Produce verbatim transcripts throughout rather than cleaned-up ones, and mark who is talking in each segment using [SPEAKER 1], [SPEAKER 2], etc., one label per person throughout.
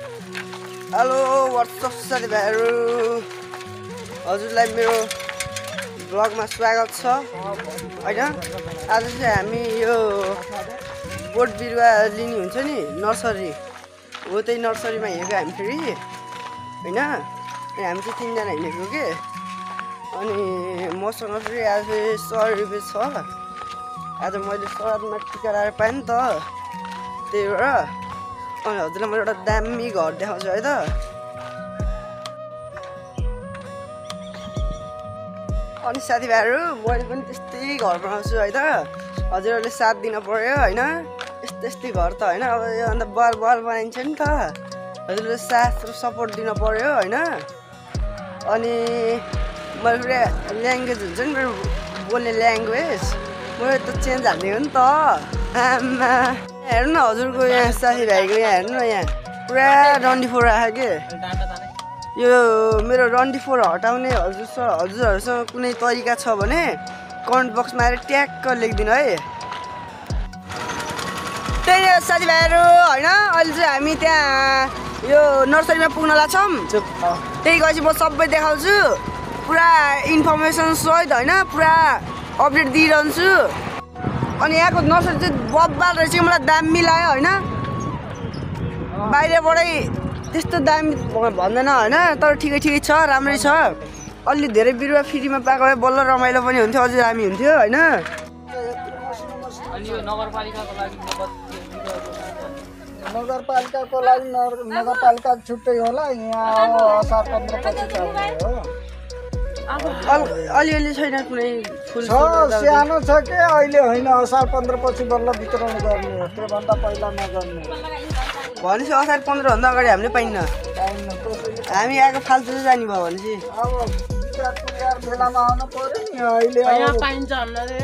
[SPEAKER 1] Hello what's up साथीभाइहरू, हजुरलाई मेरो ब्लगमा स्वागत छ हैन। आज चाहिँ हामी यो बोट बिरुवा लिने हुन्छ नि नर्सरी हो, त्यही नर्सरीमा हिँडेको हामी फेरि हैन। अनि हामी चाहिँ तीनजना हिँडेको के, अनि मसँग फेरि आज सय रुपियाँ छ। आज मैले सरमा टिका लगाएर पाएँ नि त, त्यही भएर। अनि हजुरलाई म एउटा दामी घर देखाउँछु है त। अनि साथीभाइहरू, मैले पनि त्यस्तै घर बनाउँछु है त। हजुरहरूले साथ दिन पर्यो होइन, यस्तै यस्तै घर त होइन। अब यो अन्त बल बल बनाइन्छ नि त, हजुरले साथ र सपोर्ट दिन पर्यो होइन। अनि मैले फेरि ल्याङ्ग्वेज हुन्छ नि मेरो बोल्ने ल्याङ्ग्वेज, मैले त चेन्ज हालिदिएको नि त। आमा हेर्नु न हजुरको यहाँ साथीभाइको यहाँ हेर्नु न, यहाँ पुरा डन्डीफोर आयो के। यो मेरो डन्डीफोर हटाउने हजुर हजुरहरूसँग कुनै तरिका छ भने कमेन्ट बक्समा आएर ट्याक्क लेखिदिनु है। त्यही हो साथीभाइहरू होइन, अहिले चाहिँ हामी त्यहाँ यो नर्सरीमा पुग्न लाग्छौँ। त्यही गएपछि म सबै देखाउँछु, पुरा इन्फर्मेसन सहित होइन, पुरा अपडेट दिइरहन्छु। अनि यहाँको नर्सरी चाहिँ बब्बाल रहेछ, मलाई दामी लाग्यो होइन। बाहिरबाटै त्यस्तो दामी भन्दैन होइन, तर ठिकै ठिकै छ, राम्रै छ। अलि धेरै बिरुवा फ्रीमा पाएको भए बल्ल रमाइलो पनि हुन्थ्यो, अझै दामी हुन्थ्यो होइन।
[SPEAKER 2] नगरपालिकाको लागि नगरपालिका छुट्टै होला, यहाँ असार पन्ध्र पछि चल्ने हो।
[SPEAKER 1] अलिअलि छैन कुनै फुल
[SPEAKER 2] छ, सानो छ कि अहिले होइन, असार पन्ध्र पछि बल्ल वितरण गर्ने हो, त्योभन्दा पहिला नगर्ने।
[SPEAKER 1] भनेपछि असार पन्ध्रभन्दा अगाडि हामीले पाइन्न, हामी आएको फाल्तु चाहिँ जाने भयो भनेपछि।
[SPEAKER 2] अब विचार बेलामा आउनु पर्यो नि। अहिले
[SPEAKER 3] पाइन्छ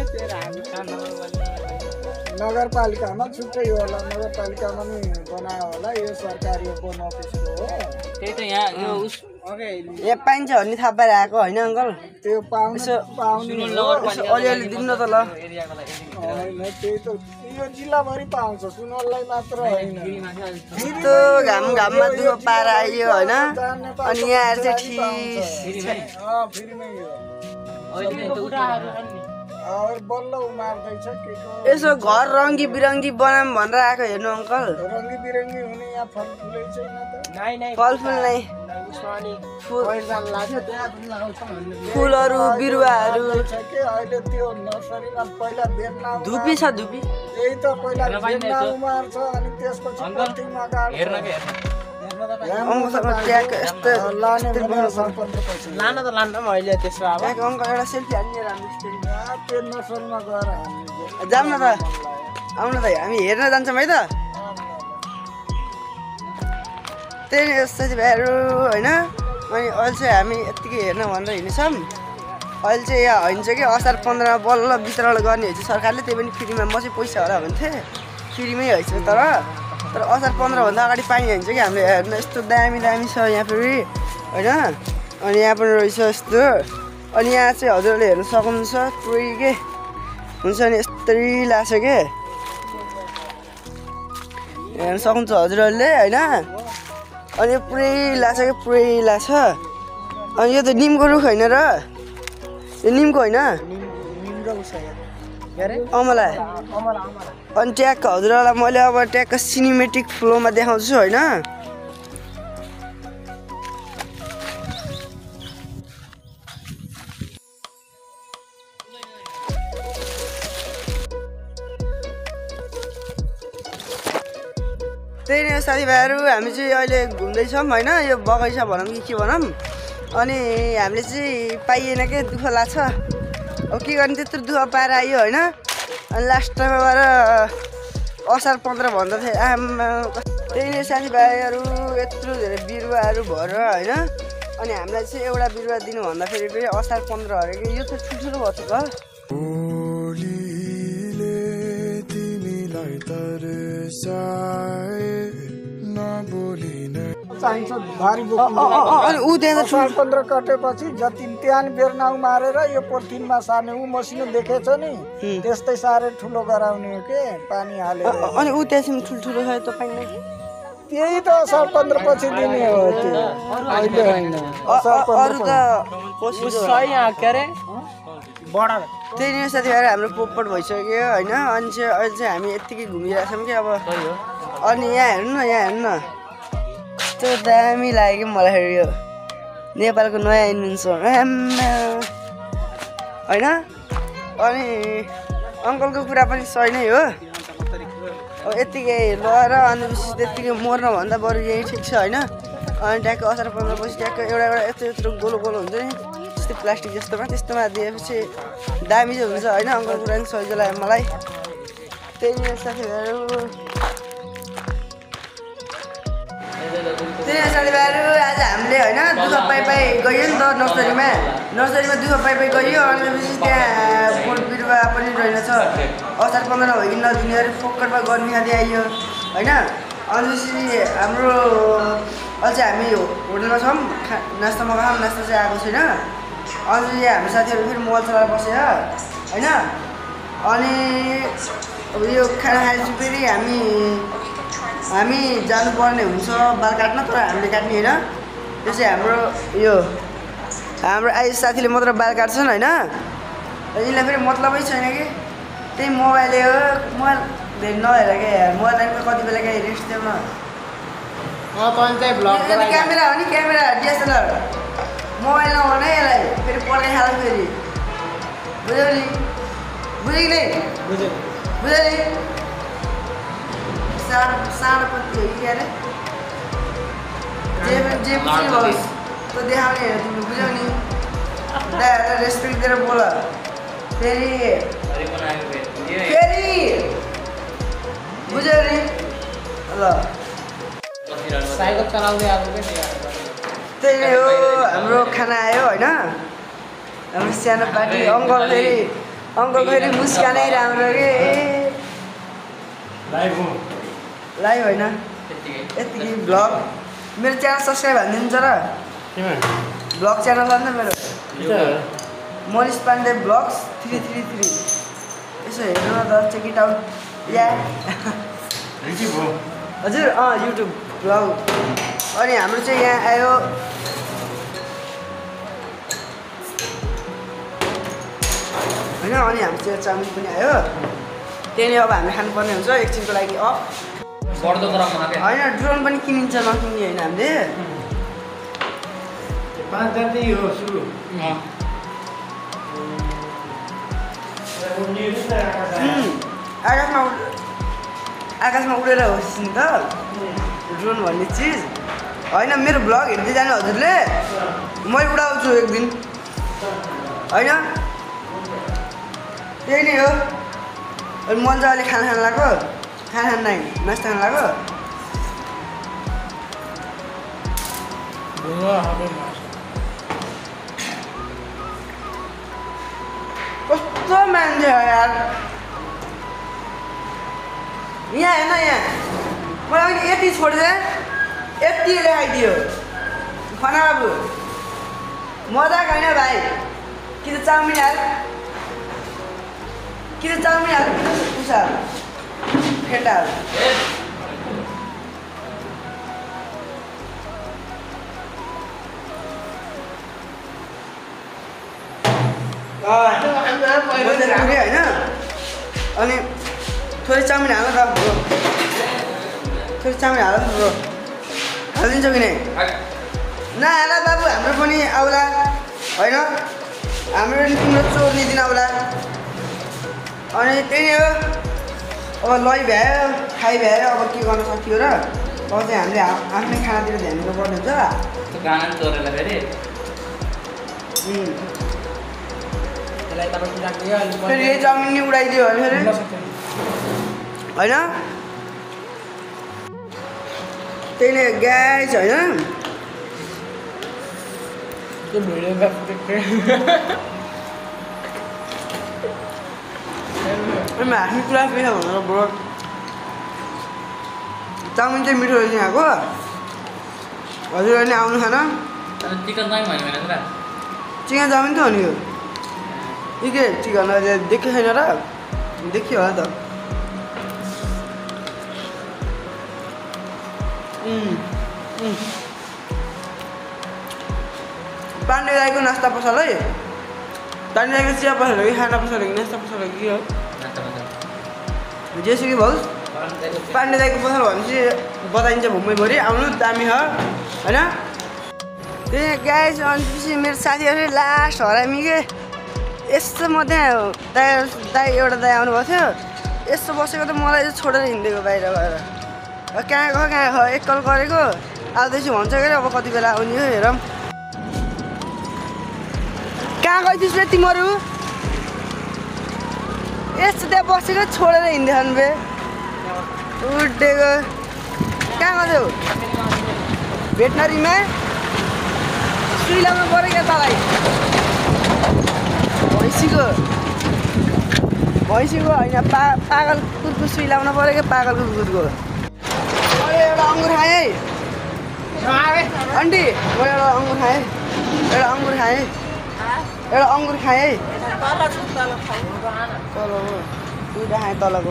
[SPEAKER 2] नगरपालिकामा छुट्टै होला, नगरपालिकामा नि बनायो होला, यो सरकारी वन अफिसको हो।
[SPEAKER 3] त्यही त यहाँ यो उस
[SPEAKER 1] यहाँ पाइन्छ भन्ने थाहा पाएर आएको होइन अङ्कल।
[SPEAKER 2] त्यो पाउनु पाउनु
[SPEAKER 1] अलिअलि दिनु न त ल।
[SPEAKER 2] होइन त्यही त, यो जिल्लाभरि पाउँछ, सुनवललाई मात्र होइन।
[SPEAKER 1] यस्तो घाम घाममा दुःख पाएर आइयो होइन, अनि यहाँ चाहिँ ठिक
[SPEAKER 2] बल्ल उमार्दैछ के को।
[SPEAKER 1] यसो घर रङ्गी बिरङ्गी बनाऊँ भनेर आएको हेर्नु अङ्कल।
[SPEAKER 2] रङ्गी बिरङ्गी हुने यहाँ फलफुलै छैन त।
[SPEAKER 1] फलफुल नै, फुलहरू बिरुवाहरू
[SPEAKER 2] अहिले त्यो नर्सरीमा पहिला बेर्ना
[SPEAKER 1] धुपी छ, धुपी
[SPEAKER 2] त्यही त पहिला बेर्ना उमार्छ, अनि त्यसपछि पत्तीमा गाड्छ।
[SPEAKER 1] अङ्कलसँग ट्याग यस्तो
[SPEAKER 2] लाने भनेर सरपन्च पछि
[SPEAKER 3] लान त लान्न म अहिले त्यसो। अब
[SPEAKER 1] ट्याग अङ्कल एउटा सेल्फी हान्ने राम्रो
[SPEAKER 2] त्यो नर्सरीमा गएर हामी
[SPEAKER 1] जाऊँ न त, आउनु त, हामी हेर्न जान्छौँ है त। त्यही नै साथीभाइहरू होइन। अनि अहिले चाहिँ हामी यत्तिकै हेर्न भनेर हिँड्छौँ। अहिले चाहिँ यहाँ होइन कि असार पन्ध्रमा बल्ल वितरण गर्ने हुन्छ सरकारले, त्यही पनि फ्रीमा। म चाहिँ पैसा होला भन्थेँ, फ्रीमै होइन तर तर असार पन्ध्रभन्दा अगाडि पाइने हुन्छ कि हामीले हेर्न। यस्तो दामी दामी छ यहाँ फेरि होइन। अनि यहाँ पनि रहेछ यस्तो। अनि यहाँ चाहिँ हजुरहरूले हेर्न सक्नुहुन्छ, पुरै के हुन्छ नि यस्तै लाग्छ के, हेर्न सक्नुहुन्छ हजुरहरूले होइन। अनि यो पुरै लाग्छ कि पुरै लाग्छ। अनि यो त निमको रुख होइन र, यो निमको होइन अमला। अनि ट्याग हजुरहरूलाई मैले अब ट्यागको सिनेमेटिक फ्लोमा देखाउँछु होइन। त्यही नै साथीभाइहरू, हामी चाहिँ अहिले घुम्दैछौँ होइन, यो बगैँचा भनौँ कि के भनौँ। अनि हामीले चाहिँ पाइएन के, दुःख लाग्छ। अब के गर्ने, त्यत्रो दुःख पाएर आयो होइन। अनि लास्टमा गएर असार पन्ध्र भन्दा थियो आमा। त्यही नै साथीभाइहरू, यत्रो धेरै बिरुवाहरू भएर होइन। अनि हामीलाई चाहिँ एउटा बिरुवा दिनु भन्दाखेरि फेरि असार पन्ध्र अरे कि, यो त ठुल्ठुलो भएको छ।
[SPEAKER 2] चाहिन्छ भारी बोक्नु।
[SPEAKER 1] अनि ऊ त्यहाँ
[SPEAKER 2] असार पन्ध्र कटेपछि जति त्यहाँ बेर्ना उमारेर यो पोलिथिनमा सार्ने, ऊ मसिनो देखेछ नि त्यस्तै सारे ठुलो गराउने हो के, पानी हालेर।
[SPEAKER 1] अनि ऊ त्यहाँसम्म ठुल्ठुलो छ त पाइन्न।
[SPEAKER 2] त्यही त असार पन्ध्र पछि दिने हो त्यो अहिले होइन असार
[SPEAKER 1] अरू
[SPEAKER 2] पन्ध्र
[SPEAKER 1] त कोसिस
[SPEAKER 3] सही यहाँ के अरे बडा
[SPEAKER 1] त्यही नै साथीभाइहरू हाम्रो पोपट भइसक्यो होइन अनि चाहिँ अहिले चाहिँ हामी यत्तिकै घुमिरहेको छौँ कि अब अनि यहाँ हेर्नु न यहाँ हेर्नु न कस्तो दामी लाग्यो कि मलाई यो नेपालको नयाँ इन्भेन्सन होइन अनि अङ्कलको कुरा पनि सही नै हो अब यत्तिकै लगाएर अनि विशेष त्यत्तिकै मर्नभन्दा बरु यही ठिक छ होइन अनि ट्याक्क असार पन्ध्र पछि ट्याक्क एउटा एउटा यत्रो यत्रो गोलो गोलो हुन्छ नि त्यस्तै प्लास्टिक जस्तोमा त्यस्तोमा दिएपछि दामी चाहिँ हुन्छ होइन अङ्कलको कुरा पनि सजिलो लाग्यो मलाई त्यही नै साथीभाइहरू त्यही नै साथीभाइहरू आज हामीले होइन दुःख पाइ पाइ गयो नि त नर्सरीमा नर्सरीमा दुःख पाइ पाइ गयो अनि विशेष त्यहाँ बोट बिरुवा पनि रहेनछ असार पन्ध्र नभइकन नदिने अरे फोकटमा गर्मी खाँदै आइयो होइन अनि त्यसरी हाम्रो अझै हामी होटलमा छौँ खा नास्ता मगाऊँ नास्ता चाहिँ आएको छैन अनि हाम्रो साथीहरू फेरि मोबाइल चलाएर बसेर होइन अनि अब यो खाना खाएपछि फेरि हामी हामी जानुपर्ने हुन्छ बाल काट्न तर हामीले काट्ने होइन त्यो चाहिँ हाम्रो यो हाम्रो आइस साथीले मात्र बाल काट्छन् होइन यिनीलाई फेरि मतलबै छैन कि त्यही मोबाइलले हो मोबाइल धेरै नहेर क्या यार मोबाइल टाइममा कति बेला क्या रेस्ट देऊ न क्यामेरा हो नि क्यामेरा डिएसएलआर मोबाइल नभने यसलाई फेरि पड्काइहाल्छ फेरि बुझ्यौ नि बुझ्यो कि नै बुझ्यो बुझ्यो नि सानो सानो पत्ती हो कि अरे जे जे पनि होस् त्यो देखाउने हेर तिमी बुझ्यौ नि दाइहरूलाई रेस्पेक्ट दिएर बोल फेरि फेरि बुझ्यौ नि ल
[SPEAKER 3] साइकल चलाउँदै आएको के
[SPEAKER 1] त्यही नै हो हाम्रो खाना आयो होइन हाम्रो सानो पार्टी अङ्कल फेरि अङ्कल फेरि मुस्कानै राम्रो के लाइभ होइन यतिकै भ्लग मेरो च्यानल सब्सक्राइब हालिदिनु छ र भ्लग च्यानल छ नि त मेरो Manish Pandey blogs three three three यसो हेर्नु न त चेक इट आउट या हजुर अँ युट्युब भ्लग अनि हाम्रो चाहिँ यहाँ आयो होइन अनि हाम्रो चाहिँ चाउमिन पनि आयो त्यही नै अब हामीले खानुपर्ने हुन्छ एकछिनको लागि अफ होइन ड्रोन पनि किनिन्छ नकिन्ने होइन हामीले आकाशमा आकाशमा उडेर होस् नि त ड्रोन भन्ने चिज होइन मेरो भ्लग हेर्दै जाने हजुरले मै उडाउँछु एक दिन होइन त्यही नै हो मजाले खाना खान लाग्यो खाना खान नाइ नास्ता खान लाग्यो कस्तो मान्छे हो यार यहाँ हेर्न यहाँ मलाई पनि यति छोडिदिए यति देखाइदियो खाना बाबु मजाक होइन भाइ कि त चाउमिन हाल कि त चाउमिन हाल कि त उसा फेन्टा हाल होइन अनि थोरै चाउमिन हाल न त थोरै चाउमिन हाल न ब्रो हालिदिन्छौ कि नै नहाल बाबु हाम्रो पनि आउला होइन हाम्रो पनि तिम्रो चोर्ने दिन आउला अनि त्यही नै हो अब लै भ्यायो खाइ भ्यायो अब के गर्न सकियो र अब चाहिँ हामीले आफ्नै खानातिर ध्यान दिनुपर्ने हुन्छ फेरि यही चाउमिन नि उडाइदियो भने फेरि होइन त्यही नै ग्यास होइन हामी कुरा के छ भनेर ब्रो चाउमिन चाहिँ मिठो रहेछ यहाँको हजुरहरू नि आउनु खान
[SPEAKER 3] चिकन चाउमिन होइन र
[SPEAKER 1] चिकन चाउमिन त हो नि यो यो के चिकन देख्यो छैन र देखियो होला त पाण्डे दाईको नास्ता पसल है पाण्डे दाईको चिया पसल कि खाना पसल कि नास्ता पसल कि के हो जेसुकै भाउस पाण्डे दाईको पसल भनेपछि बताइन्छ भुम्बईभरि आउनु दामी हो होइन त्यही गाइस अनि मेरो साथीहरू लास्ट हरामी के यस्तो म त्यहाँ दाई दाई एउटा दाई आउनुभएको थियो यस्तो बसेको त मलाई छोडेर हिँडिदिएको बाहिर गएर कहाँ गयो कहाँ गयो एकल गरेको आउँदैछु भन्छ के अब कति बेला आउने हो हेरौँ कहाँ गइदिस् बे तिमीहरू यस्तो त्यहाँ बसेको छोडेर हिँड्दैछन् बे उडेको कहाँ गयो भेटनरीमा सुई लाउनु पऱ्यो क्या तँलाई भैँसीको भैँसीको होइन पा पागल कुकुरको सुई लाउनु पऱ्यो क्या पागलको कुकुरको मैले एउटा अङ्गुर खाएँ है आन्टी म एउटा अङ्गुर खाएँ एउटा अङ्गुर खाएँ एउटा अङ्गुर खाएँ है तल हो दुइटा खाएँ तलको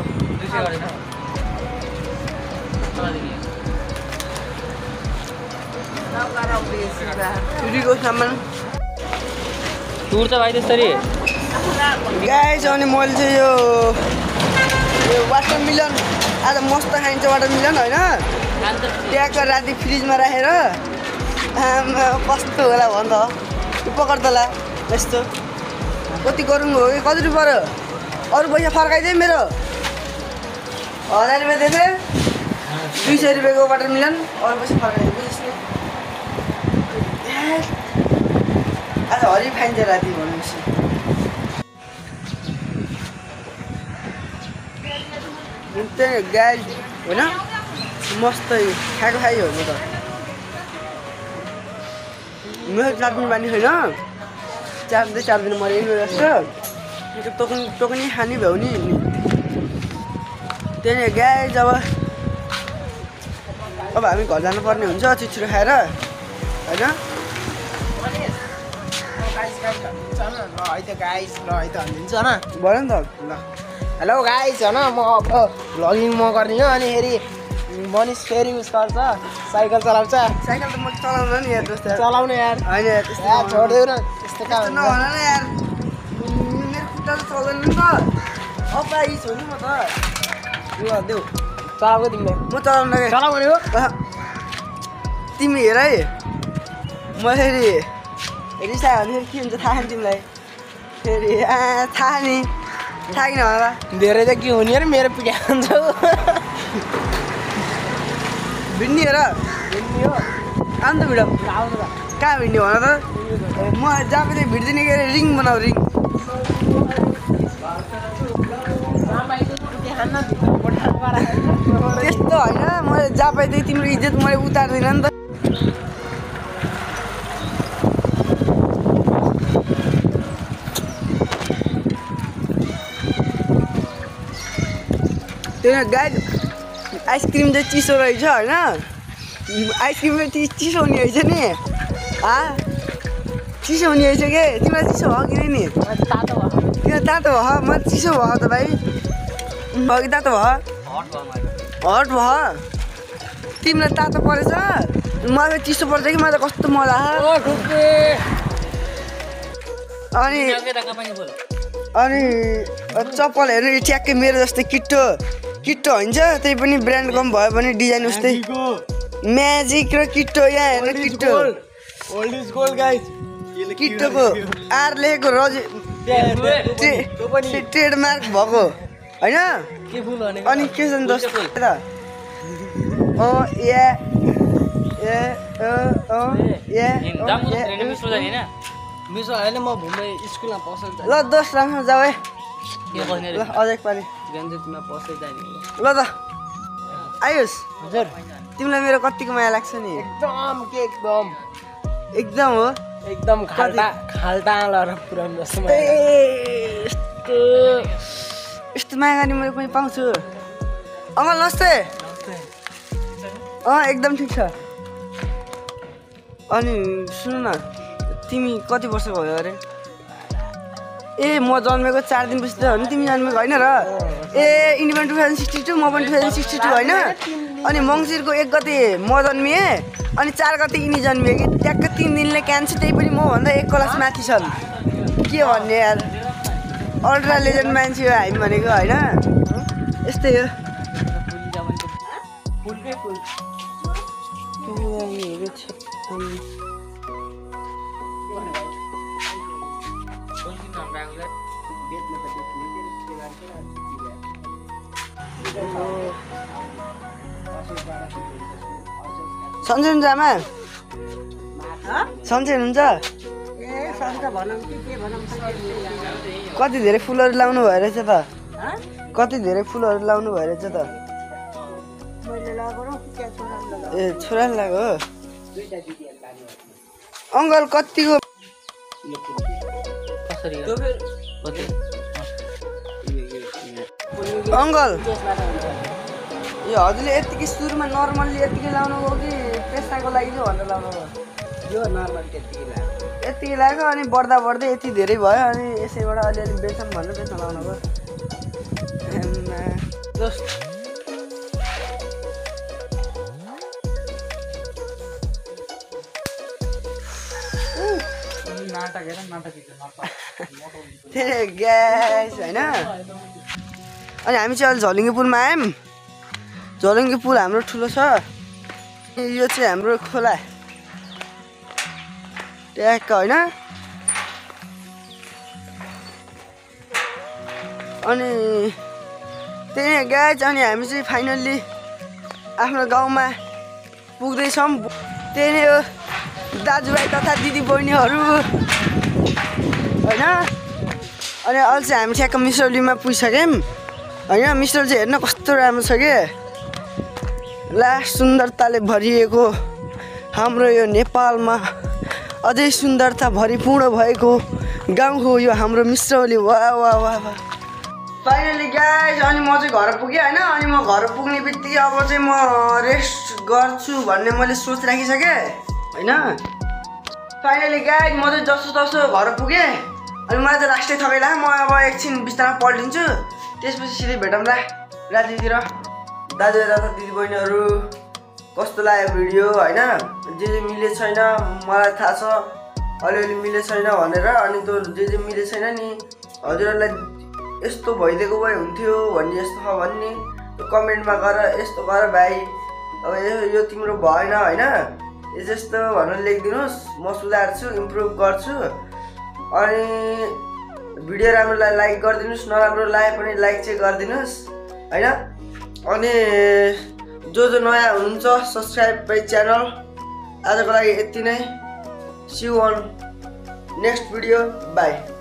[SPEAKER 1] चुरीको सामान
[SPEAKER 3] टुर त भाइ त्यसरी
[SPEAKER 1] गाइस अनि मैले चाहिँ यो यो वाटरमेलन आज मस्त खाइन्छ वाटरमेलन होइन ट्याक्क राति फ्रिजमा राखेर आमा कस्तो होला भन् त यो पकड तला यस्तो कति गरौँ हो कि कति रुपियाँ पऱ्यो अरू पैसा फर्काइदिए मेरो हजार रुपियाँ दिएको दुई सय रुपियाँको वाटरमेलन अरू पैसा फर्काइदिए आज हरि खाइन्छ राति भनेपछि त्यही गाई होइन मस्त खाएको खाइ हो म त मेरो चाट्नु बानी छैन चाट्दै चाट्दैन मरेको जस्तो टोकन टोकनी खाने भ्याउ नि त्यही गाई जब अब हामी घर जानुपर्ने हुन्छ छिटो खाएर होइन भन नि त ल
[SPEAKER 4] हेलो गाइस होइन म अब भ्लगिङ म गर्ने हो अनि फेरि मनिष फेरि उस गर्छ साइकल चलाउँछ
[SPEAKER 1] साइकल त म चलाउन नि यार जस्तो
[SPEAKER 4] चलाउने यार
[SPEAKER 1] होइन त्यस्तो
[SPEAKER 4] यार छोड्देऊ न त्यस्तो कहाँ
[SPEAKER 1] त्यस्तो नभन न यार मेरो खुट्टा त चल्दैन नि त अपाइस हो नि म त ल देऊ
[SPEAKER 4] चलाएको तिमीले
[SPEAKER 1] म चलाउन कि
[SPEAKER 4] चलाउ भनेको
[SPEAKER 1] तिमी हेर है म फेरि रिसायो भने फेरि के हुन्छ थाहा नि तिमीलाई फेरि आ थाहा नि थाहा किन होला
[SPEAKER 4] धेरै त के हुने अरे मेरो पिठा हुन्छ
[SPEAKER 1] भिन्डी हेर
[SPEAKER 4] भिन्डी हो
[SPEAKER 1] अन्त भिड
[SPEAKER 4] आउँछ त
[SPEAKER 1] कहाँ भिन्डी भन त म जहाँ पनि भिड्दिनँ के अरे रिङ बनाऊ रिङ त्यस्तो होइन मैले जहाँ पाइदिएँ तिम्रो इज्जत मैले उतार्दिनँ नि त त्यो गाई आइसक्रिम चाहिँ चिसो रहेछ होइन आइसक्रिम चाहिँ चिसो हुने रहेछ नि चिसो हुने रहेछ के तिमीलाई चिसो भयो किन नि
[SPEAKER 4] तातो भयो
[SPEAKER 1] किन तातो भयो म चिसो भयो त भाइ अघि तातो भयो हट भयो तिमीलाई तातो परेछ मलाई चिसो पर्छ कि मलाई कस्तो मजा अनि अनि चप्पलहरू ठ्याक्कै मेरो जस्तै किट्टो किट्टो हुन्छ त्यही पनि ब्रान्ड कम भयो भने डिजाइन उस्तै म्याजिक र किट्टो यहाँ हेर्नु किट्टो
[SPEAKER 4] ओल्ड इज गोल्ड गाइस
[SPEAKER 1] किट्टोको आर लेखेको रजि ट्रेडमार्क भएको होइन
[SPEAKER 3] के फुल भनेको
[SPEAKER 1] अनि के छ नि जस्तो त ओ ए ए ओ ए
[SPEAKER 3] मिसो अहिले म भुम्बै स्कुलमा पसल
[SPEAKER 1] ल दोस्त राम्रो जाऊ है
[SPEAKER 3] के गर्ने
[SPEAKER 1] ल अझै एकपालि
[SPEAKER 3] गन्जेतमा पसल जाने
[SPEAKER 1] ल त आयुष
[SPEAKER 4] हजुर
[SPEAKER 1] तिमीलाई मेरो कतिको माया लाग्छ नि
[SPEAKER 4] एकदम के एकदम
[SPEAKER 1] एकदम हो
[SPEAKER 4] एकदम खाल्टा खाल्टा लर पुरानो जस्तो
[SPEAKER 1] ए यस्तो यस्तो माया गर्ने मैले पनि पाउँछु अङ्कल नमस्ते अँ एकदम ठिक छ अनि सुन न तिमी कति वर्ष भयो अरे ए म जन्मेको चार दिनपछि त हो नि तिमी जन्मेको होइन र ए इन्डिपेन्ड टु थाउजन्ड सिक्सटी टू म पनि टु थाउजन्ड सिक्सटी टू होइन अनि मङ्सिरको एक गते म जन्मिएँ अनि चार गते यिनी जन्मिए कि ट्याक्क तिन दिनले क्यान्सर त्यही पनि मभन्दा एक क्लास माथि छन् के भन्ने यार अल्ट्रा लेजेन्ड मान्छे हो हामी भनेको होइन यस्तै हो
[SPEAKER 3] फुलकै फुल
[SPEAKER 1] सन्चै हुन्छ आमा सन्चै हुनुहुन्छ कति धेरै फुलहरू लाउनु भयो रहेछ त कति धेरै फुलहरू लाउनु भयो रहेछ त ए छोराले लगाएको हो अङ्कल कतिको
[SPEAKER 3] कसरी हो कति
[SPEAKER 1] अङ्कल यो हजुरले यतिकै सुरुमा नर्मल्ली यतिकै लाउनु हो कि पेसाको लागि चाहिँ भनेर लाउनु हो
[SPEAKER 4] यो नर्मल त्यतिकै लाग्यो
[SPEAKER 1] यतिकै लाग्यो अनि बढ्दा बढ्दै यति धेरै भयो अनि यसैबाट अलिअलि बेचौँ भनेर बेच्न लाउनु भयो त्यही ग्यास होइन अनि हामी चाहिँ अहिले झलिङ्गे पुलमा आयौँ झलिङ्गे पुल हाम्रो ठुलो छ यो चाहिँ हाम्रो खोला ट्याक्क होइन अनि त्यही ग्यास अनि हामी चाहिँ फाइनल्ली आफ्नो गाउँमा पुग्दैछौँ त्यही नै हो दाजुभाइ तथा दिदी बहिनीहरू होइन अनि अहिले चाहिँ हामी ठ्याक्क मिसरौलीमा पुगिसक्यौँ होइन मिसरौली चाहिँ हेर्न कस्तो राम्रो छ कि लास्ट सुन्दरताले भरिएको हाम्रो यो नेपालमा अझै सुन्दरता भरिपूर्ण भएको गाउँ हो यो हाम्रो मिसरौली वाह वाह वाह वाह फाइनली गाइज अनि म चाहिँ घर पुगेँ होइन अनि म घर पुग्ने बित्तिकै अब चाहिँ म रेस्ट गर्छु भन्ने मैले सोच राखिसकेँ होइन फाइनली गाइज म चाहिँ जसो तसो घर पुगेँ अनि मलाई चाहिँ लास्टै थकाइला म अब एकछिन बिस्तारमा पल्टिन्छु त्यसपछि सिधै भेटौँला रातितिर दाजुभाइ तथा दिदीबहिनीहरू कस्तो लाग्यो भिडियो होइन जे जे मिले छैन मलाई थाहा छ अलिअलि मिले छैन भनेर अनि त्यो जे जे मिले छैन नि हजुरहरूलाई यस्तो भइदिएको भए हुन्थ्यो भन्ने यस्तो छ भन्ने कमेन्टमा गर यस्तो गर भाइ अब यो यो तिम्रो भएन होइन यो यस्तो भनेर लेखिदिनुहोस् म सुधार्छु इम्प्रुभ गर्छु अनि भिडियो राम्रोलाई लाइक गरिदिनुहोस् नराम्रो लाए पनि लाइक चाहिँ गरिदिनुहोस् होइन अनि जो जो नयाँ हुनुहुन्छ सब्सक्राइब माई च्यानल आजको लागि यति नै see you on next video by